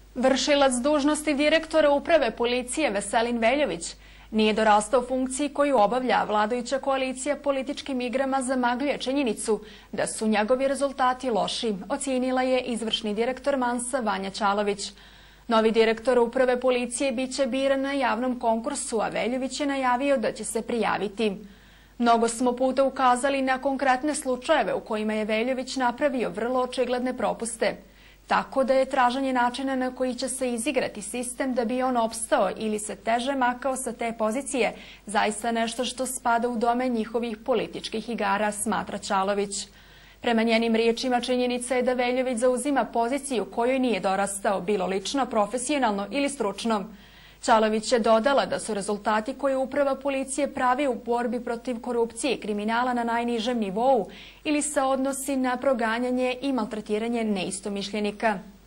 Vršilac dužnosti direktora Uprave policije Veselin Veljović nije dorastao funkciji koju obavlja vladajuća koalicija političkim igrama zamagljuje činjenicu da su njegovi rezultati loši, ocijenila je izvršni direktor Mansa Vanja Ćalović. Novi direktor Uprave policije biće biran na javnom konkursu, a Veljović je najavio da će se prijaviti. Mnogo smo puta ukazali na konkretne slučajeve u kojima je Veljović napravio vrlo očigledne propuste. Tako da je traženje načina na koji će se izigrati sistem da bi on opstao ili se teže makao sa te pozicije zaista nešto što spada u domen njihovih političkih igara, smatra Ćalović. Prema njenim riječima činjenica je da Veljović zauzima poziciju kojoj nije dorastao, bilo lično, profesionalno ili stručno. Ćalović je dodala da su rezultati koje Uprava policije pravi u borbi protiv korupcije i kriminala na najnižem nivou ili se odnosi na proganjanje i maltretiranje neistomišljenika.